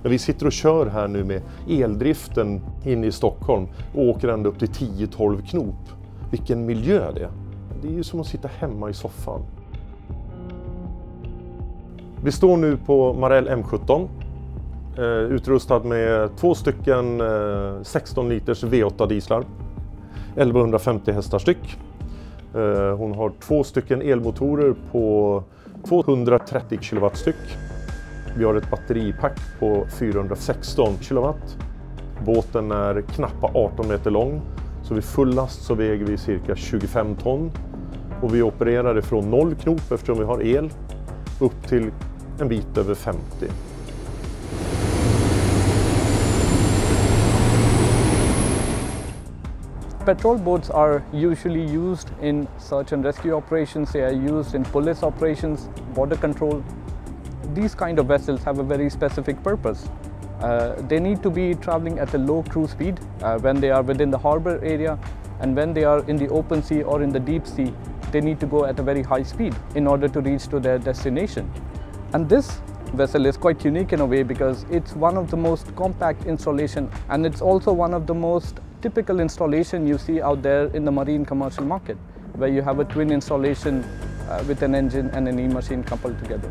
Men vi sitter och kör här nu med eldriften inne i Stockholm och åker ända upp till 10-12 knop. Vilken miljö det är! Det är ju som att sitta hemma i soffan. Vi står nu på Marell M17, utrustad med 2 stycken 16 liters V8 dieslar, 1150 hästar styck. Hon har 2 stycken elmotorer på 230 kW styck. Vi har ett batteripack på 416 kW. Båten är knappa 18 meter lång, så vid full last så väger vi cirka 25 ton. Och vi opererar ifrån 0 knop eftersom vi har el upp till en bit över 50. Patrol boats are usually used in search and rescue operations. They are used in police operations, border control. These kind of vessels have a very specific purpose. They need to be traveling at a low cruise speed when they are within the harbor area, and when they are in the open sea or in the deep sea, they need to go at a very high speed in order to reach to their destination. And this vessel is quite unique in a way because it's one of the most compact installation, and it's also one of the most typical installation you see out there in the marine commercial market, where you have a twin installation with an engine and an e-machine coupled together.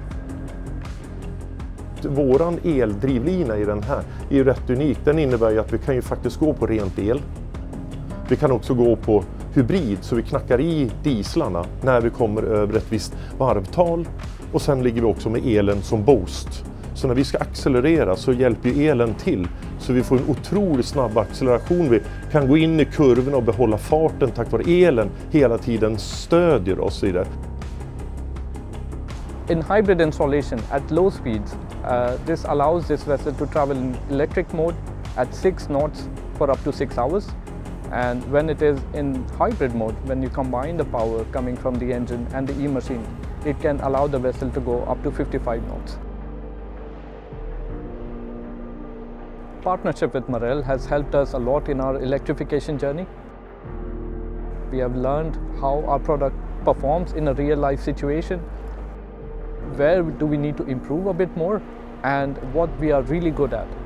Våran eldrivlina i den här är ju rätt unik. Den innebär ju att vi kan ju faktiskt gå på rent el. Vi kan också gå på hybrid, så vi knackar i dieslarna när vi kommer över ett visst varvtal. Och sen ligger vi också med elen som boost. Så när vi ska accelerera så hjälper ju elen till. Så vi får en otroligt snabb acceleration. Vi kan gå in i kurvorna och behålla farten tack vare elen hela tiden stödjer oss i det. In hybrid installation at low speeds, this allows this vessel to travel in electric mode at 6 knots for up to 6 hours. And when it is in hybrid mode, when you combine the power coming from the engine and the e-machine, it can allow the vessel to go up to 55 knots. Partnership with Marell has helped us a lot in our electrification journey. We have learned how our product performs in a real-life situation, where do we need to improve a bit more, and what we are really good at.